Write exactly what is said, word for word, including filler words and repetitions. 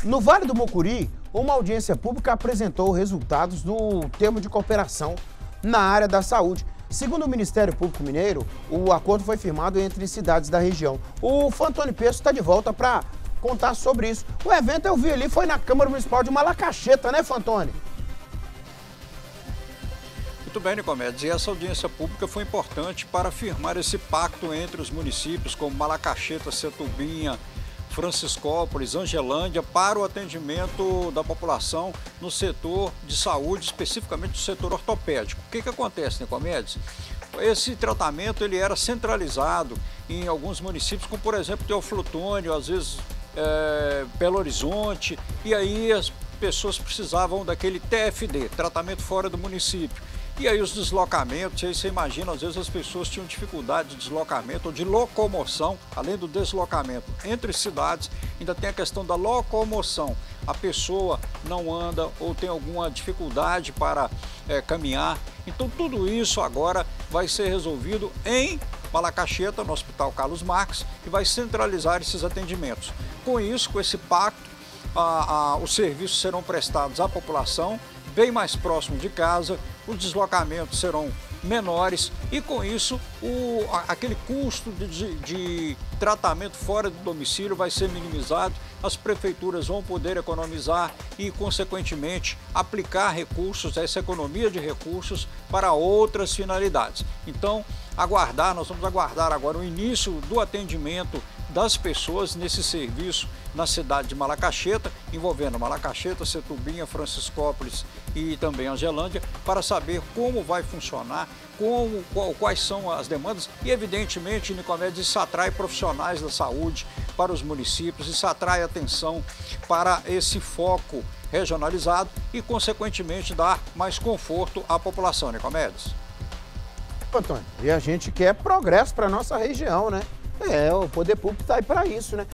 No Vale do Mucuri, uma audiência pública apresentou resultados do termo de cooperação na área da saúde. Segundo o Ministério Público Mineiro, o acordo foi firmado entre cidades da região. O Fantoni Peço está de volta para contar sobre isso. O evento, eu vi ali, foi na Câmara Municipal de Malacacheta, né, Fantoni? Muito bem, Nicomedes, e essa audiência pública foi importante para firmar esse pacto entre os municípios como Malacacheta, Setubinha, Franciscópolis, Angelândia, para o atendimento da população no setor de saúde, especificamente no setor ortopédico. O que que acontece, Nicomedes? Esse tratamento ele era centralizado em alguns municípios, como por exemplo Teoflotone, às vezes é, Belo Horizonte, e aí as pessoas precisavam daquele T F D, tratamento fora do município. E aí os deslocamentos, aí você imagina, às vezes as pessoas tinham dificuldade de deslocamento ou de locomoção, além do deslocamento entre cidades, ainda tem a questão da locomoção. A pessoa não anda ou tem alguma dificuldade para é, caminhar. Então tudo isso agora vai ser resolvido em Malacacheta, no Hospital Carlos Marques, e vai centralizar esses atendimentos. Com isso, com esse pacto, a, a, os serviços serão prestados à população, bem mais próximo de casa, os deslocamentos serão menores e com isso o, aquele custo de, de, de tratamento fora do domicílio vai ser minimizado, as prefeituras vão poder economizar e consequentemente aplicar recursos, essa economia de recursos para outras finalidades. Então aguardar, nós vamos aguardar agora o início do atendimento das pessoas nesse serviço na cidade de Malacacheta, envolvendo Malacacheta, Setubinha, Franciscópolis e também Angelândia, para saber como vai funcionar, como, qual, quais são as demandas e, evidentemente, Nicomedes, isso atrai profissionais da saúde para os municípios, isso atrai atenção para esse foco regionalizado e, consequentemente, dar mais conforto à população, Nicomedes. Antônio, e a gente quer progresso para a nossa região, né? É, o poder público está aí para isso, né?